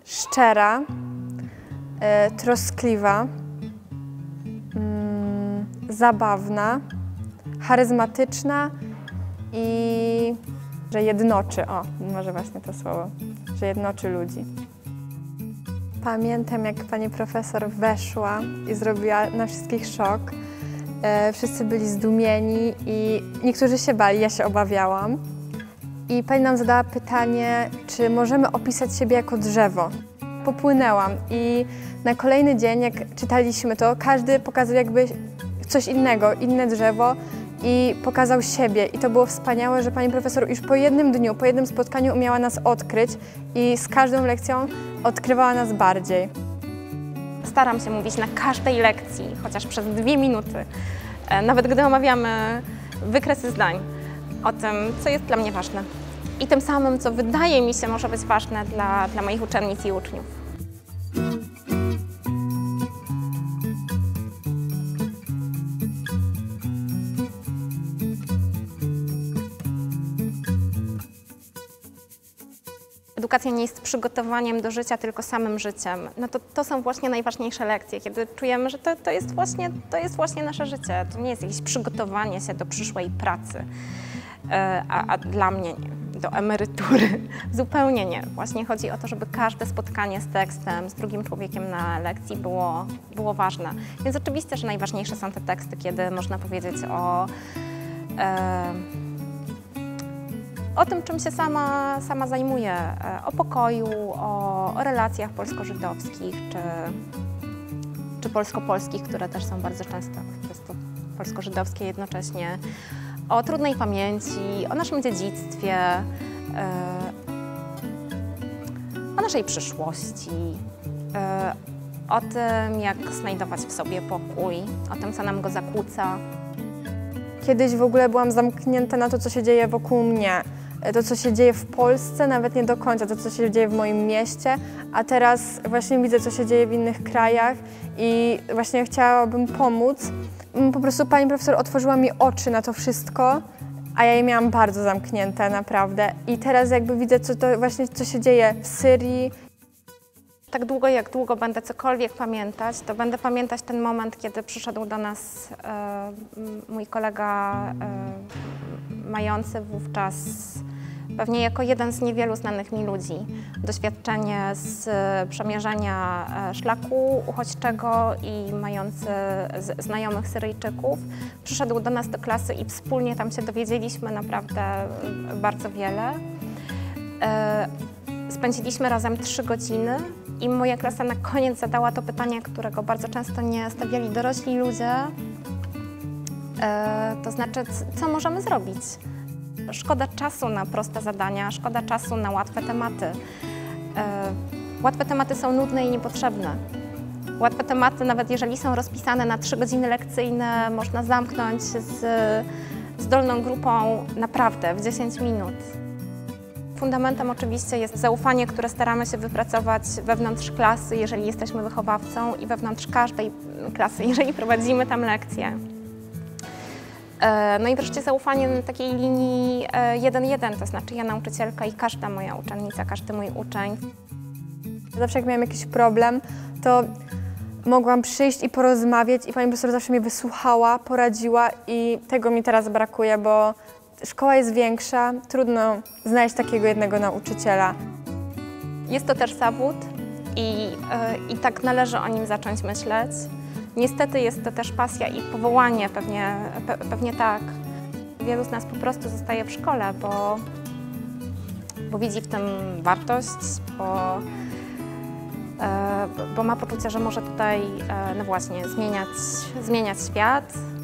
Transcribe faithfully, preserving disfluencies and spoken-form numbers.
szczera, e, troskliwa, mm, zabawna, charyzmatyczna i że jednoczy, o, może właśnie to słowo, że jednoczy ludzi. Pamiętam, jak pani profesor weszła i zrobiła na wszystkich szok. E, wszyscy byli zdumieni i niektórzy się bali, ja się obawiałam. I pani nam zadała pytanie, czy możemy opisać siebie jako drzewo. Popłynęłam i na kolejny dzień, jak czytaliśmy to, każdy pokazał jakby coś innego, inne drzewo i pokazał siebie. I to było wspaniałe, że pani profesor już po jednym dniu, po jednym spotkaniu umiała nas odkryć i z każdą lekcją odkrywała nas bardziej. Staram się mówić na każdej lekcji, chociaż przez dwie minuty, nawet gdy omawiamy wykresy zdań, o tym, co jest dla mnie ważne i tym samym, co wydaje mi się może być ważne dla, dla moich uczennic i uczniów. Edukacja nie jest przygotowaniem do życia, tylko samym życiem. No to, to są właśnie najważniejsze lekcje, kiedy czujemy, że to, to, jest właśnie, to jest właśnie nasze życie. To nie jest jakieś przygotowanie się do przyszłej pracy, a, a dla mnie nie, do emerytury. Zupełnie nie. Właśnie chodzi o to, żeby każde spotkanie z tekstem, z drugim człowiekiem na lekcji było, było ważne. Więc oczywiście, że najważniejsze są te teksty, kiedy można powiedzieć o e, o tym, czym się sama, sama zajmuję, o pokoju, o, o relacjach polsko-żydowskich czy, czy polsko-polskich, które też są bardzo często polsko-żydowskie jednocześnie, o trudnej pamięci, o naszym dziedzictwie, o naszej przyszłości, o tym, jak znajdować w sobie pokój, o tym, co nam go zakłóca. Kiedyś w ogóle byłam zamknięta na to, co się dzieje wokół mnie. To, co się dzieje w Polsce, nawet nie do końca, to, co się dzieje w moim mieście, a teraz właśnie widzę, co się dzieje w innych krajach i właśnie chciałabym pomóc. Po prostu pani profesor otworzyła mi oczy na to wszystko, a ja je miałam bardzo zamknięte, naprawdę. I teraz jakby widzę, co to właśnie, co się dzieje w Syrii. Tak długo, jak długo będę cokolwiek pamiętać, to będę pamiętać ten moment, kiedy przyszedł do nas e, mój kolega e, mający wówczas pewnie jako jeden z niewielu znanych mi ludzi doświadczenie z przemierzenia szlaku uchodźczego i mający z, znajomych Syryjczyków. Przyszedł do nas do klasy i wspólnie tam się dowiedzieliśmy naprawdę bardzo wiele. E, spędziliśmy razem trzy godziny. I moja klasa na koniec zadała to pytanie, którego bardzo często nie stawiali dorośli ludzie, e, to znaczy, co możemy zrobić? Szkoda czasu na proste zadania, szkoda czasu na łatwe tematy. E, łatwe tematy są nudne i niepotrzebne. Łatwe tematy, nawet jeżeli są rozpisane na trzy godziny lekcyjne, można zamknąć z, z dolną grupą naprawdę w dziesięć minut. Fundamentem oczywiście jest zaufanie, które staramy się wypracować wewnątrz klasy, jeżeli jesteśmy wychowawcą i wewnątrz każdej klasy, jeżeli prowadzimy tam lekcje. No i wreszcie zaufanie na takiej linii jeden jeden, to znaczy ja nauczycielka i każda moja uczennica, każdy mój uczeń. Zawsze jak miałam jakiś problem, to mogłam przyjść i porozmawiać i pani profesor zawsze mnie wysłuchała, poradziła i tego mi teraz brakuje, bo szkoła jest większa, trudno znaleźć takiego jednego nauczyciela. Jest to też zawód i, yy, i tak należy o nim zacząć myśleć. Niestety jest to też pasja i powołanie, pewnie, pe, pewnie tak. Wielu z nas po prostu zostaje w szkole, bo, bo widzi w tym wartość, bo, yy, bo ma poczucie, że może tutaj yy, no właśnie, zmieniać, zmieniać świat.